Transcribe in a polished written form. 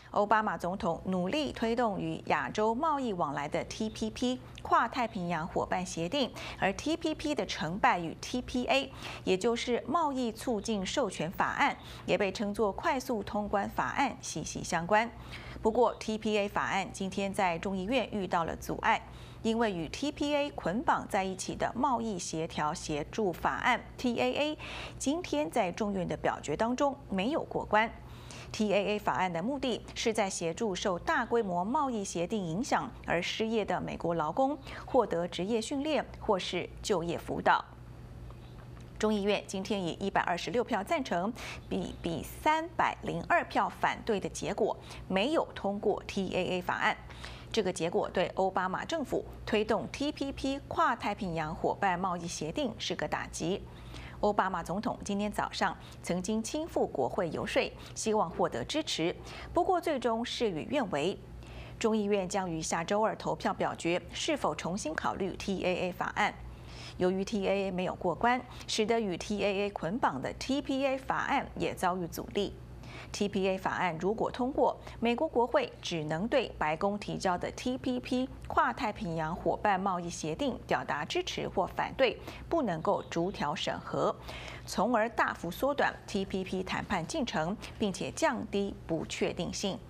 奥巴马总统努力推动与亚洲贸易往来的 TPP 跨太平洋伙伴协定，而 TPP 的成败与 TPA， 也就是贸易促进授权法案，也被称作快速通关法案，息息相关。不过 TPA 法案今天在众议院遇到了阻碍，因为与 TPA 捆绑在一起的贸易协调协助法案 TAA， 今天在众院的表决当中没有过关。TAA 法案的目的是在协助受大规模贸易协定影响而失业的美国劳工获得职业训练或是就业辅导。众议院今天以126票赞成，比302票反对的结果，没有通过 TAA 法案。这个结果对奥巴马政府推动 TPP 跨太平洋伙伴贸易协定是个打击。奥巴马总统今天早上曾经亲赴国会游说，希望获得支持，不过最终事与愿违。众议院将于下周二投票表决是否重新考虑 TAA 法案。由于 TAA 没有过关，使得与 TAA 捆绑的 TPA 法案也遭遇阻力。TPA 法案如果通过，美国国会只能对白宫提交的 TPP 跨太平洋伙伴贸易协定表达支持或反对，不能够逐条审核，从而大幅缩短 TPP 谈判进程，并且降低不确定性。